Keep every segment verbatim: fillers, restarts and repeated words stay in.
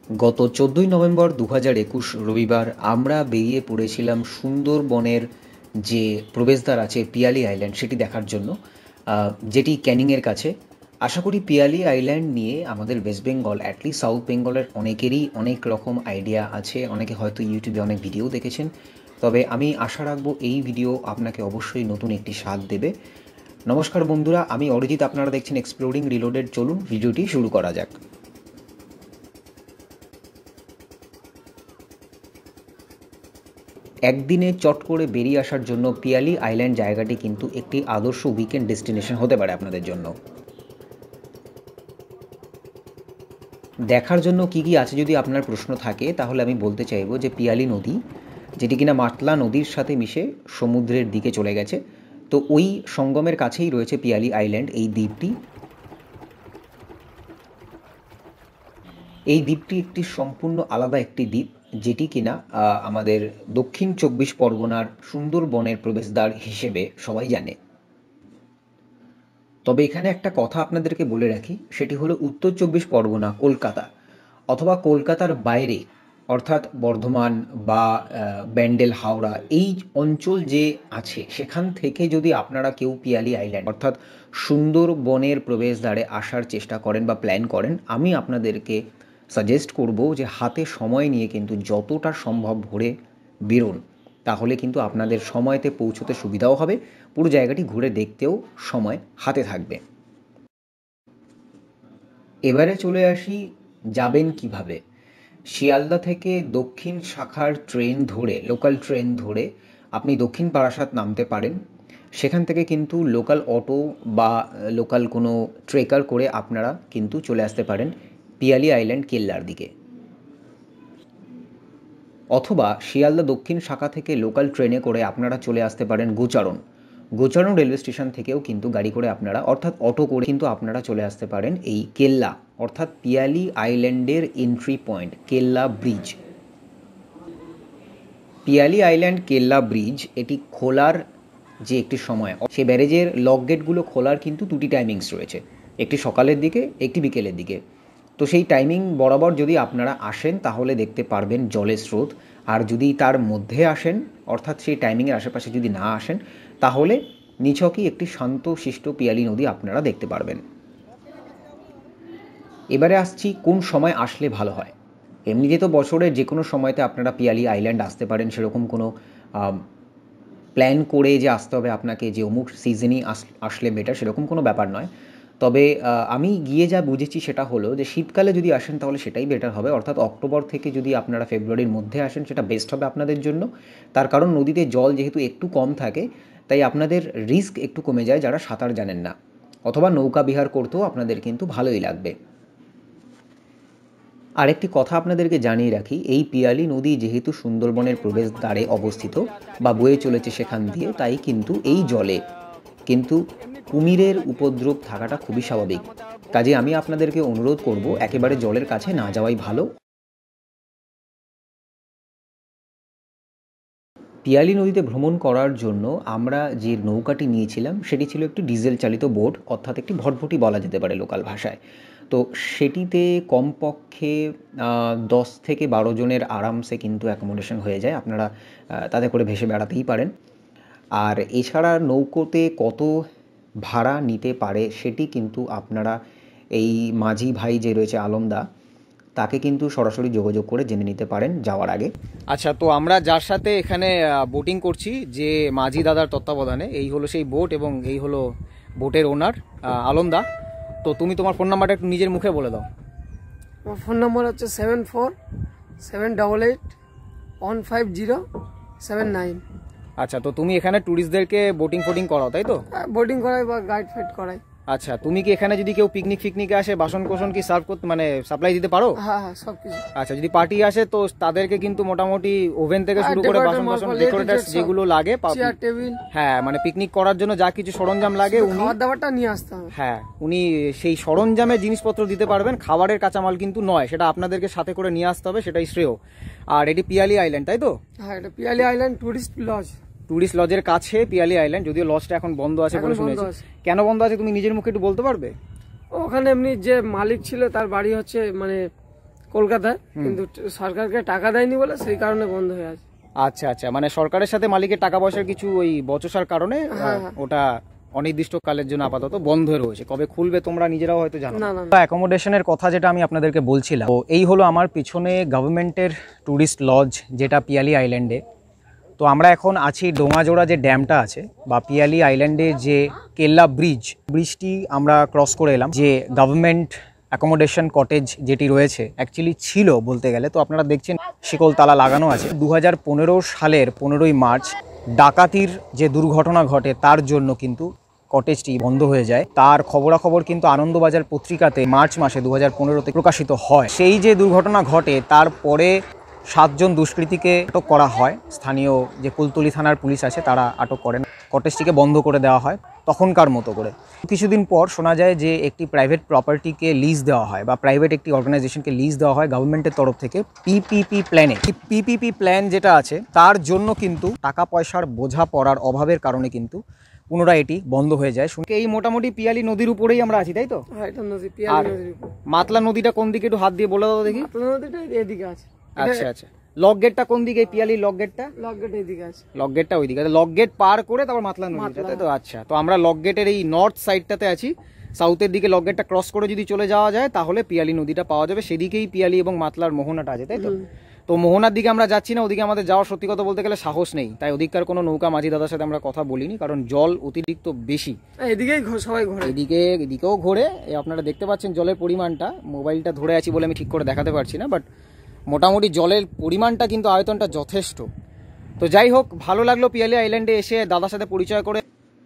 গত চোদ্দোই নভেম্বর দু হাজার একুশ রবিবার আমরা বেরিয়ে পড়েছিলাম সুন্দরবনের যে প্রবেশদ্বার আছে পিয়ালি আইল্যান্ড সেটি দেখার জন্য, আহ, যেটি ক্যানিংয়ের কাছে। আশা করি পিয়ালি আইল্যান্ড নিয়ে আমাদের ওয়েস্ট বেঙ্গল অ্যাটলিস্ট সাউথ বেঙ্গলের অনেকেরই অনেক রকম আইডিয়া আছে, অনেকে হয়তো ইউটিউবে অনেক ভিডিও দেখেছেন। তবে আমি আশা রাখবো এই ভিডিও আপনাকে অবশ্যই নতুন একটি স্বাদ দেবে। নমস্কার বন্ধুরা, আমি অরিজিৎ, আপনারা দেখছেন এক্সপ্লোরিং রিলোডেড। চলুন ভিডিওটি শুরু করা যাক। একদিনে চট করে বেরিয়ে আসার জন্য পিয়ালি আইল্যান্ড জায়গাটি কিন্তু একটি আদর্শ উইকেন্ড ডেস্টিনেশন হতে পারে আপনাদের জন্য। দেখার জন্য কি কি আছে যদি আপনার প্রশ্ন থাকে, তাহলে আমি বলতে চাইবো যে পিয়ালি নদী, যেটি কিনা মাতলা নদীর সাথে মিশে সমুদ্রের দিকে চলে গেছে, তো ওই সঙ্গমের কাছেই রয়েছে পিয়ালি আইল্যান্ড, এই দ্বীপটি। এই দ্বীপটি একটি সম্পূর্ণ আলাদা একটি দ্বীপ, যেটি কিনা আহ, আমাদের দক্ষিণ চব্বিশ পরগনার সুন্দরবনের প্রবেশদ্বার হিসেবে সবাই জানে। তবে এখানে একটা কথা আপনাদেরকে বলে রাখি, সেটি হলো উত্তর চব্বিশ পরগনা, কলকাতা অথবা কলকাতার বাইরে অর্থাৎ বর্ধমান বা আহ, ব্যান্ডেল, হাওড়া এই অঞ্চল যে আছে, সেখান থেকে যদি আপনারা কেউ পিয়ালি আইল্যান্ড অর্থাৎ সুন্দরবনের প্রবেশদ্বারে আসার চেষ্টা করেন বা প্ল্যান করেন, আমি আপনাদেরকে সাজেস্ট করব যে হাতে সময় নিয়ে কিন্তু যতটা সম্ভব ভোরে বেরোন, তাহলে কিন্তু আপনাদের সময়তে পৌঁছতে সুবিধাও হবে, পুরো জায়গাটি ঘুরে দেখতেও সময় হাতে থাকবে। এবারে চলে আসি যাবেন কিভাবে। শিয়ালদা থেকে দক্ষিণ শাখার ট্রেন ধরে, লোকাল ট্রেন ধরে আপনি দক্ষিণ বারাসাত নামতে পারেন। সেখান থেকে কিন্তু লোকাল অটো বা লোকাল কোনো ট্রেকার করে আপনারা কিন্তু চলে আসতে পারেন পিয়ালি আইল্যান্ড কেল্লার দিকে। অথবা শিয়ালদা দক্ষিণ শাখা থেকে লোকাল ট্রেনে করে আপনারা চলে আসতে পারেন গোচারণ। গোচারণ রেলওয়ে স্টেশন থেকেও কিন্তু গাড়ি করে আপনারা অর্থাৎ অটো করে কিন্তু আপনারা চলে আসতে পারেন এই কেল্লা অর্থাৎ পিয়ালি আইল্যান্ডের entry point Kella bridge. Piyali island Kella bridge এটি খোলার যে একটি সময়, সে ব্যারেজের লক গেটগুলো খোলার কিন্তু দুটি টাইমিংস রয়েছে, একটি সকালের দিকে, একটি বিকেলের দিকে। তো সেই টাইমিং বরাবর যদি আপনারা আসেন তাহলে দেখতে পারবেন জলের স্রোত, আর যদি তার মধ্যে আসেন অর্থাৎ সেই টাইমিংয়ের আশেপাশে যদি না আসেন, তাহলে নিছকই একটি শান্ত শিষ্ট পিয়ালি নদী আপনারা দেখতে পারবেন। এবারে আসছি কোন সময় আসলে ভালো হয়। এমনিতে তো বছরের যে কোনো সময়তে আপনারা পিয়ালি আইল্যান্ড আসতে পারেন, সেরকম কোনো প্ল্যান করে যে আসতে হবে আপনাকে যে অমুক সিজনই আসলে বেটার, সেরকম কোনো ব্যাপার নয়। তবে আমি গিয়ে যা বুঝেছি সেটা হলো যে শীতকালে যদি আসেন তাহলে সেটাই বেটার হবে, অর্থাৎ অক্টোবর থেকে যদি আপনারা ফেব্রুয়ারির মধ্যে আসেন সেটা বেস্ট হবে আপনাদের জন্য। তার কারণ নদীতে জল যেহেতু একটু কম থাকে, তাই আপনাদের রিস্ক একটু কমে যায় যারা সাঁতার জানেন না, অথবা নৌকা বিহার করতেও আপনাদের কিন্তু ভালোই লাগবে। আরেকটি কথা আপনাদেরকে জানিয়ে রাখি, এই পিয়ালি নদী যেহেতু সুন্দরবনের প্রবেশদ্বারে অবস্থিত বা বয়ে চলেছে সেখান দিয়ে, তাই কিন্তু এই জলে কিন্তু কুমিরের উপদ্রব থাকাটা খুবই স্বাভাবিক। কাজে আমি আপনাদেরকে অনুরোধ করব একেবারে জলের কাছে না যাওয়াই ভালো। পিয়ালি নদীতে ভ্রমণ করার জন্য আমরা যে নৌকাটি নিয়েছিলাম সেটি ছিল একটি ডিজেল চালিত বোট, অর্থাৎ একটি ভটভটি বলা যেতে পারে লোকাল ভাষায়। তো সেটিতে কমপক্ষে দশ থেকে বারো জনের আরামসে কিন্তু অ্যাকোমোডেশন হয়ে যায়, আপনারা তাতে করে ভেসে বেড়াতেই পারেন। আর এছাড়া নৌকোতে কত ভাড়া নিতে পারে সেটি কিন্তু আপনারা এই মাঝি ভাই যে রয়েছে আলমদা, তাকে কিন্তু সরাসরি যোগাযোগ করে জেনে নিতে পারেন যাওয়ার আগে। আচ্ছা, তো আমরা যার সাথে এখানে বোটিং করছি, যে মাঝি দাদার তত্ত্বাবধানে, এই হলো সেই বোট এবং এই হলো বোটের ওনার আলমদা। তো তুমি তোমার ফোন নাম্বারটা একটু নিজের মুখে বলে দাও। আমার ফোন নাম্বার হচ্ছে seven four seven double eight one five zero seven nine. আচ্ছা, তো তুমি এখানে ট্যুরিস্টদেরকে বোটিং ফোটিং করাও, তাই তো? বোটিং করাই বা গাইড ফাইড করাই। আচ্ছা, তুমি কি এখানে যদি কেউ পিকনিক ফিকনিকে আসে বাসন কোসন কি সার্ভ করতে মানে সাপ্লাই দিতে পারো? হ্যাঁ হ্যাঁ, সব কিছু। আচ্ছা, যদি পার্টি আসে তো তাদেরকে কিন্তু মোটামুটি ওভেন থেকে শুরু করে বাসন কোসন ডেকোরেটরস যেগুলো লাগে, চেয়ার টেবিল, হ্যাঁ মানে পিকনিক করার জন্য যা কিছু সরঞ্জাম লাগে উনি খাবার দাবারটা নিয়ে আসতে হবে। হ্যাঁ, উনি সেই সরঞ্জামের জিনিসপত্র দিতে পারবেন, খাবারের কাঁচামাল কিন্তু নয়, সেটা আপনাদেরকে সাথে করে নিয়ে আসতে হবে, সেটাই শ্রেয়। আর এটি পিয়ালি আইল্যান্ড, তাই তো? হ্যাঁ, এটা Piyali island tourist lodge. Tourist লজের কাছে পিয়ালি আইল্যান্ড, যদিও লজটা এখন বন্ধ আছে বলে শুনেছি। কেন বন্ধ আছে তুমি নিজের মুখে একটু বলতে পারবে? ওখানে এমনি যে মালিক ছিল তার বাড়ি হচ্ছে মানে কলকাতায়, কিন্তু সরকারকে টাকা দেয়নি বলে সেই কারণে বন্ধ হয়ে আছে। আচ্ছা আচ্ছা, মানে সরকারের সাথে মালিকের টাকা পয়সার কিছু ওই বচসার কারণে ওটা অনির্দিষ্টকালের জন্য আপাতত বন্ধ রয়েছে। কবে খুলবে তোমরা নিজেরাও হয়তো জানো না না। না অ্যাকোমোডেশনের কথা যেটা আমি আপনাদেরকে বলছিলাম, তো এই হলো আমার পিছনে গভর্নমেন্টের ট্যুরিস্ট লজ, যেটা পিয়ালি আইল্যান্ডে। তো আমরা এখন আছি ডোঙাজোড়া যে ড্যামটা আছে বা পিয়ালি আইল্যান্ডে যে কেল্লা ব্রিজ, ব্রিজটি আমরা ক্রস করে এলাম। যে গভর্নমেন্ট অ্যাকোমোডেশন কটেজ যেটি রয়েছে, অ্যাকচুয়ালি ছিল বলতে গেলে, তো আপনারা দেখছেন শিকল তালা লাগানো আছে। দু হাজার পনেরো সালের পনেরোই মার্চ ডাকাতির যে দুর্ঘটনা ঘটে তার জন্য কিন্তু কটেজটি বন্ধ হয়ে যায়। তার খবরাখবর কিন্তু আনন্দবাজার পত্রিকাতে মার্চ মাসে দু হাজার পনেরোতে প্রকাশিত হয়। সেই যে দুর্ঘটনা ঘটে তারপরে সাতজন দুষ্কৃতীকে আটক করা হয়। স্থানীয় যে কুলতলি থানার পুলিশ আছে তারা আটক করেন, কটেজটিকে বন্ধ করে দেওয়া হয় তখনকার মতো করে। কিছুদিন পর শোনা যায় যে একটি প্রাইভেট প্রপার্টিকে লিজ দেওয়া হয় বা প্রাইভেট একটি অর্গানাইজেশনকে লিজ দেওয়া হয় গভর্নমেন্টের তরফ থেকে পিপিপি প্ল্যানে। এই পিপিপি প্ল্যান যেটা আছে তার জন্য কিন্তু টাকা পয়সার বোঝা পড়ার অভাবের কারণে কিন্তু পুনরায় এটি বন্ধ হয়ে যায়। এই মোটামুটি পিয়ালি নদীর উপরেই আমরা আছি, তাই তো? হ্যাঁ, এটা নদী, পিয়ালি নদীর উপর। মাতলা নদীটা কোন দিকে একটু হাত দিয়ে বলে দাও দেখি। মাতলা নদীটা এদিকে আছে। আচ্ছা আচ্ছা, লক গেটটা কোন দিকে? পিয়ালি লক গেটটা লক গেট এদিকে আছে। লক গেটটা ওইদিকে, লক গেট পার করে তারপর মাতলা নদীটা, তাই তো? আচ্ছা, তো আমরা লক গেটের এই নর্থ সাইডটাতে আছি। সাউথের দিকে লক গেটটা ক্রস করে যদি চলে যাওয়া যায় তাহলে পিয়ালি নদীটা পাওয়া যাবে। সেদিকেই পিয়ালি এবং মাতলার মোহনাটা আছে, তাই তো? তো মোহনার দিকে আমরা যাচ্ছি না, ওদিকে আমাদের যাওয়ার সত্যি কথা বলতে গেলে সাহস নেই। তাই ওদিককার কোনো নৌকা মাঝি দাদার সাথে আমরা কথা বলিনি, কারণ জল অতিরিক্ত বেশি। এদিকেই সবাই ঘোরে, এদিকে এদিকেও ঘোরে। আপনারা দেখতে পাচ্ছেন জলের পরিমাণটা। মোবাইলটা ধরে আছি বলে আমি ঠিক করে দেখাতে পারছি না, বাট মোটামুটি জলের পরিমাণটা কিন্তু আয়তনটা যথেষ্ট। তো যাই হোক, ভালো লাগলো পিয়ালি আইল্যান্ডে এসে দাদার সাথে পরিচয় করে।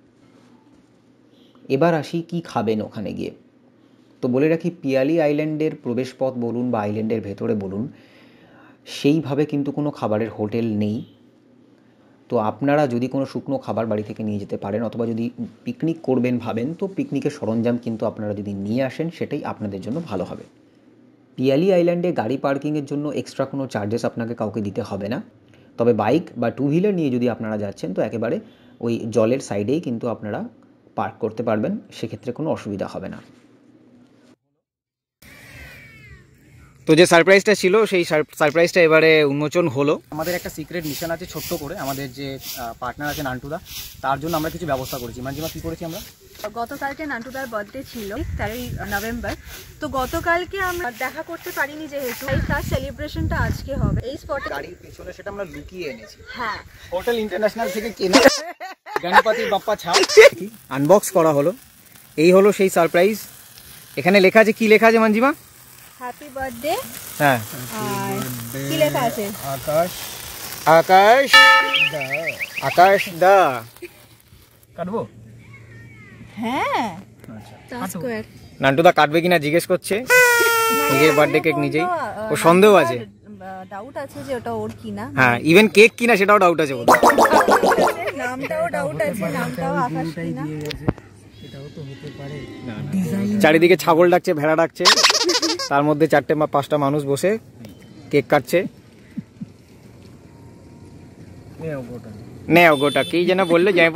এবার আসি কি খাবেন ওখানে গিয়ে। তো বলে রাখি, পিয়ালি আইল্যান্ডের প্রবেশপথ বলুন বা আইল্যান্ডের ভেতরে বলুন, সেইভাবে কিন্তু কোনো খাবারের হোটেল নেই। তো আপনারা যদি কোনো শুকনো খাবার বাড়ি থেকে নিয়ে যেতে পারেন, অথবা যদি পিকনিক করবেন ভাবেন, তো পিকনিকের সরঞ্জাম কিন্তু আপনারা যদি নিয়ে আসেন সেটাই আপনাদের জন্য ভালো হবে। পিয়ালি আইল্যান্ডে গাড়ি পার্কিংয়ের জন্য এক্সট্রা কোনো চার্জেস আপনাকে কাউকে দিতে হবে না। তবে বাইক বা টু হুইলার নিয়ে যদি আপনারা যাচ্ছেন তো একেবারে ওই জলের সাইডেই কিন্তু আপনারা পার্ক করতে পারবেন, সেক্ষেত্রে কোনো অসুবিধা হবে না। তো যে সারপ্রাইজটা ছিল সেই সারপ্রাইজটা এবারে উন্মোচন হলো। আমাদের একটা সিক্রেট মিশন আছে ছোট্ট করে, আমাদের যে পার্টনার আছে নান্টুদা, তার জন্য আমরা কিছু ব্যবস্থা করেছি। মানজিমা, কি করেছি আমরা? গতকালকে নান্টুদার বার্থডে ছিল তেরোই নভেম্বর। তো গতকালকে আমরা দেখা করতে পারিনি, যেহেতু তার সেলিব্রেশনটা আজকে হবে এই স্পটে। গাড়ির পেছনে সেটা আমরা লুকিয়ে এনেছি। হ্যাঁ, হোটেল ইন্টারন্যাশনাল থেকে কেনা গণপতি বাপ্পা ছাপ আনবক্স করা হলো। এই হলো সেই সারপ্রাইজ। এখানে লেখা আছে, কি লেখা আছে মানজিমা? Happy birthday. হ্যাঁ, আর কি লেখা আছে? আকাশ আকাশ আকাশ দা। কাটবো? হ্যাঁ, স্কয়ার। নান্টুদা কাটবে কিনা জিজ্ঞেস করছে। নিজের বার্থডে কেক নিজেই, ও সন্দেহ আছে, ডাউট আছে যে ওটা ওর কিনা। হ্যাঁ, ইভেন কেক কিনা সেটাও ডাউট আছে। নামটাও ডাউট আছে, নামটাও আকাশ কিনা। চারিদিকে ছাগল ডাকছে, ভেড়া ডাকছে, তার মধ্যে চারটে বা পাঁচটা মানুষ বসে কেক কাটছে। নেও গোটা কি যেন বললে, যাই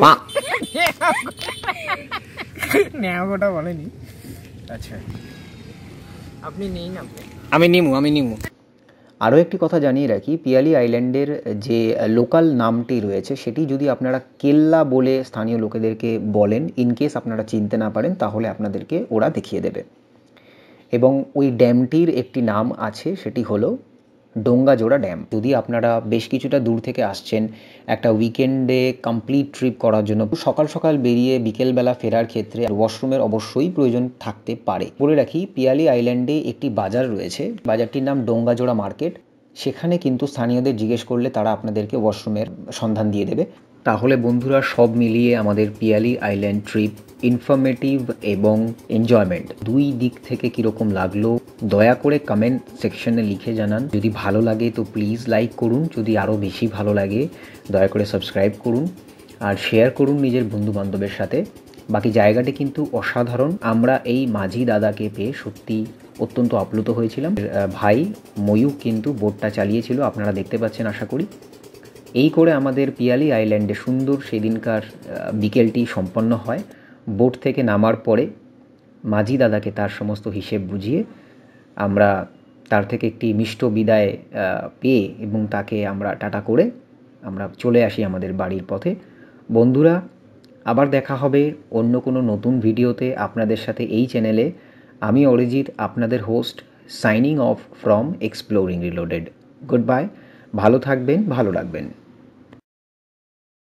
নেও গোটা বলেনি। আচ্ছা, আপনি নেই না? আমি নিমু, আমি নিমু। আরও একটি কথা জানিয়ে রাখি, পিয়ালি আইল্যান্ডের যে লোকাল নামটি রয়েছে সেটি যদি আপনারা কেল্লা বলে স্থানীয় লোকেদেরকে বলেন, ইনকেস আপনারা চিনতে না পারেন, তাহলে আপনাদেরকে ওরা দেখিয়ে দেবে। এবং ওই ড্যামটির একটি নাম আছে, সেটি হলো ডোঙ্গাজোড়া ড্যাম। যদি আপনারা বেশ কিছুটা দূর থেকে আসছেন একটা উইকেন্ডে কমপ্লিট ট্রিপ করার জন্য, সকাল সকাল বেরিয়ে বিকেলবেলা ফেরার ক্ষেত্রে ওয়াশরুমের অবশ্যই প্রয়োজন থাকতে পারে। বলে রাখি, পিয়ালি আইল্যান্ডে একটি বাজার রয়েছে, বাজারটির নাম ডোঙ্গাজোড়া মার্কেট। সেখানে কিন্তু স্থানীয়দের জিজ্ঞেস করলে তারা আপনাদেরকে ওয়াশরুমের সন্ধান দিয়ে দেবে। তাহলে বন্ধুরা, সব মিলিয়ে আমাদের পিয়ালি আইল্যান্ড ট্রিপ ইনফরমেটিভ এবং এনজয়মেন্ট দুই দিক থেকে কীরকম লাগলো দয়া করে কমেন্ট সেকশনে লিখে জানান। যদি ভালো লাগে তো প্লিজ লাইক করুন, যদি আরও বেশি ভালো লাগে দয়া করে সাবস্ক্রাইব করুন আর শেয়ার করুন নিজের বন্ধু বান্ধবের সাথে। বাকি জায়গাটি কিন্তু অসাধারণ। আমরা এই মাঝি দাদাকে পেয়ে সত্যি অত্যন্ত আপ্লুত হয়েছিলাম। ভাই ময়ূক কিন্তু বোটটা চালিয়েছিল, আপনারা দেখতে পাচ্ছেন আশা করি। এই করে আমাদের পিয়ালি আইল্যান্ডে সুন্দর সেদিনকার বিকেলটি সম্পন্ন হয়। বোট থেকে নামার পরে মাঝি দাদাকে তার সমস্ত হিসেব বুঝিয়ে আমরা তার থেকে একটি মিষ্ট বিদায় পেয়ে এবং তাকে আমরা টাটা করে আমরা চলে আসি আমাদের বাড়ির পথে। বন্ধুরা, আবার দেখা হবে অন্য কোনো নতুন ভিডিওতে আপনাদের সাথে এই চ্যানেলে। আমি অরিজিৎ, আপনাদের host, signing off from exploring reloaded. Goodbye, ভালো থাকবেন, ভালো রাখবেন।